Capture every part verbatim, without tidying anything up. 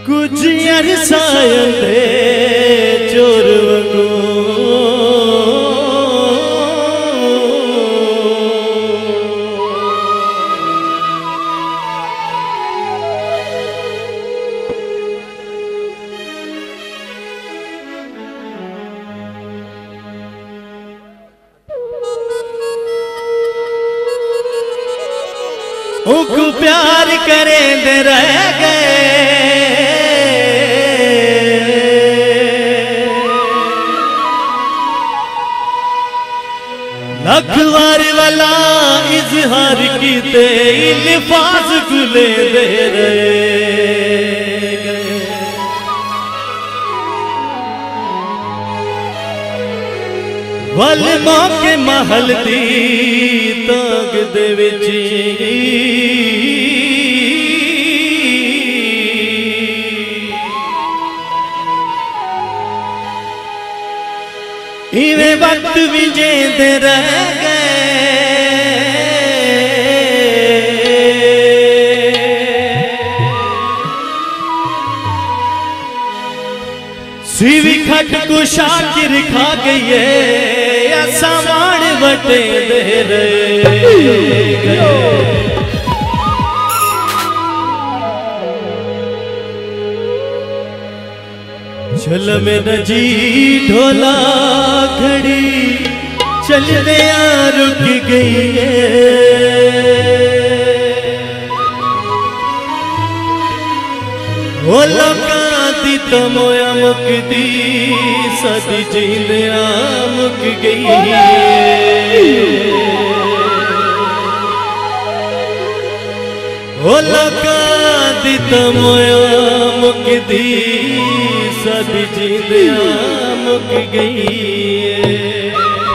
कुछ अरसायंदे चोर वगो उनको प्यार करें दे रह गए लखवार वाला इजहार कीते लिफाज गुले दे रहे वल मौके महल दी ताग दे विच इवे वक्त भी जेंदे रह गए सीवी खट को शाकिर खा गई है सामान बटे दे रहे चल में नजी ढोला घड़ी चल दिया रुक गई है वो लोका दी तमोया मुकदी सदी जींदिया मुक गई है वो लोका दी तमोया मुकदी सदी जींदिया मुक गई है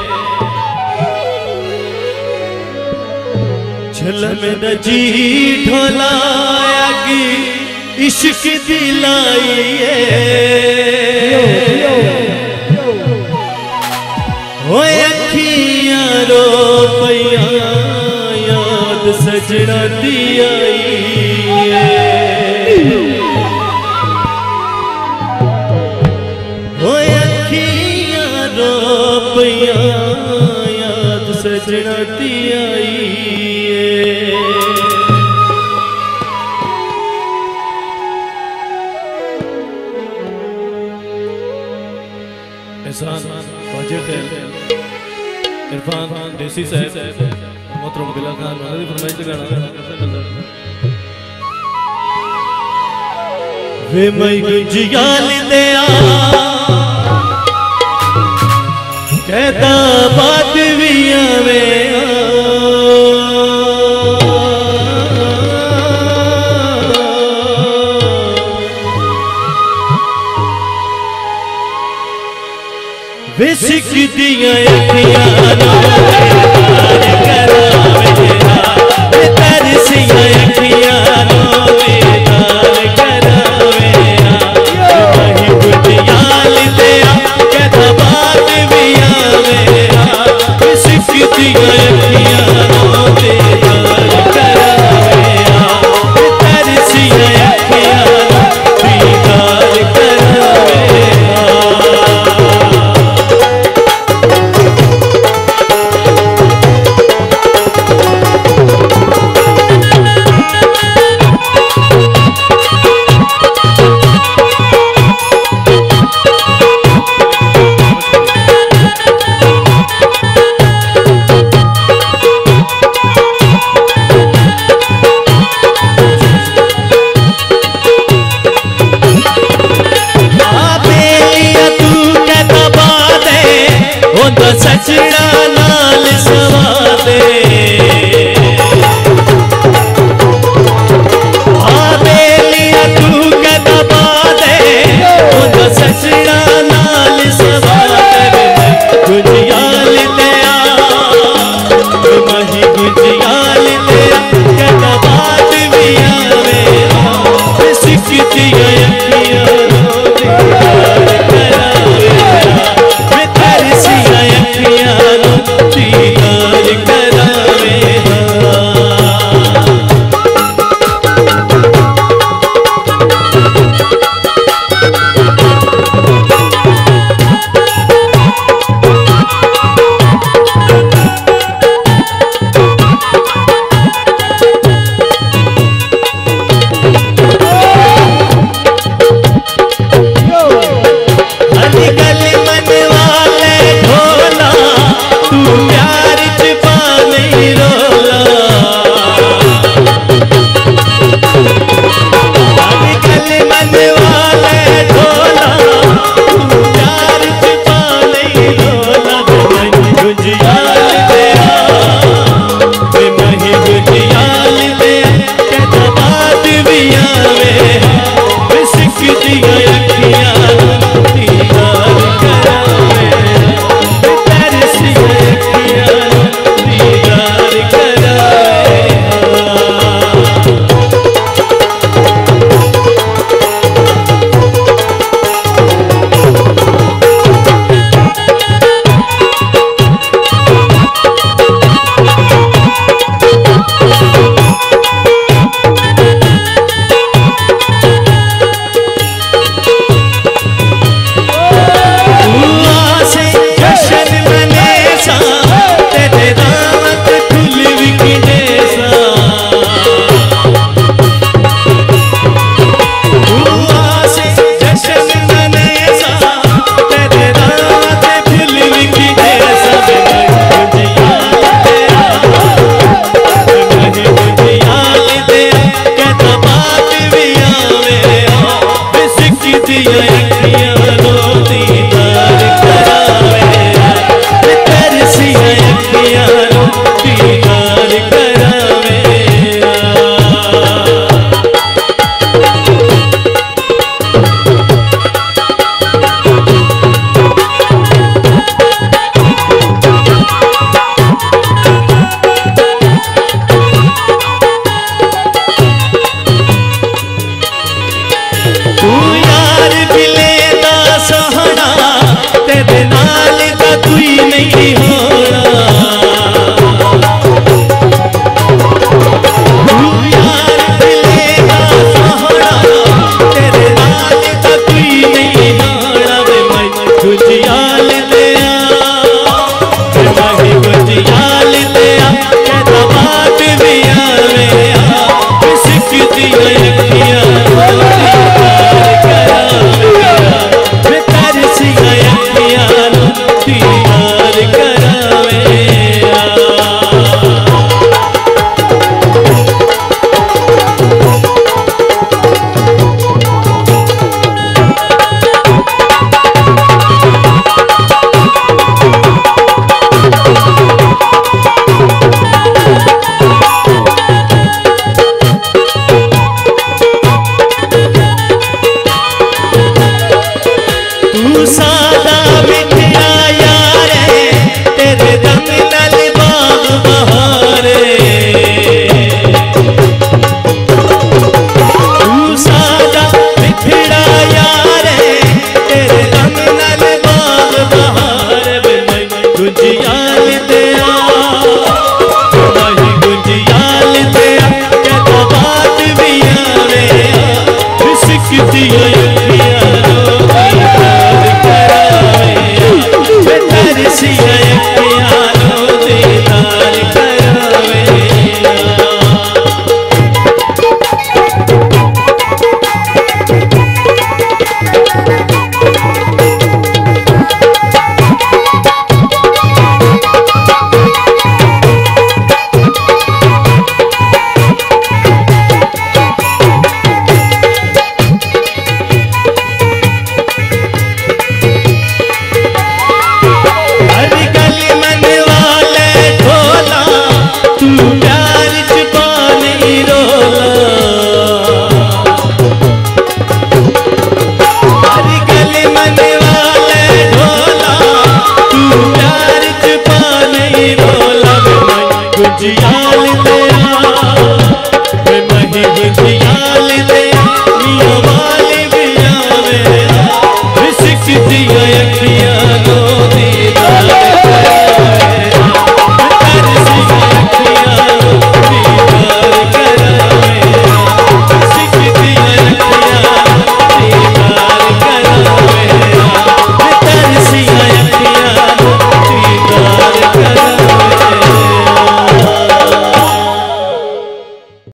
छल में नजी ढोलाया की इश्क दिलाई वो अखियां रो पैया याद सजना दी आई वो अखियां रो पैया याद सजना दी आई इरफान देसी साहब मोहतरम बिलाल खान उन्होंने फरमाइश गाना वे मई गुंजियाल दिया कहता बात भी आवे वे सिख दिया अखियां तरसिया अखियां बेदार करावे वही गुजियाल दिया कहता बात भी आवे सिख दिया अखियां बेदार करावे तरसिया अखियां बेदार करावे सचड़ा नाल सवादे आ बेलिया तू कदा बादे ओ सचड़ा नाल सवादे गुजियाल दिया मही गुजियाल दिया कदा बात भी आवे सिख दिया अखियां दीदार करावे दिया अखियां नो दीदार करावे तरसिया अखियां नो दीदार करावे। तू यार मिले दा सोहना तेरे नाल दा कोई नहीं होना। तू यार मिले दा सोहना तेरे नाल दा कोई नहीं होना। वे मैं गुजियाल दिया मैं गुजियाल दिया कहता बात भी आवे सिख दिया अखियां दीदार करावे। तू सादा मिठिया यारे तेरे रंग नल बाग बहारे। तू सादा मिठिया यारे तेरे रंग नल बाग बहारे। वे मैं गुजियाल दिया मैं गुजियाल दिया कहता बात भी आवे सिख दिया अखियां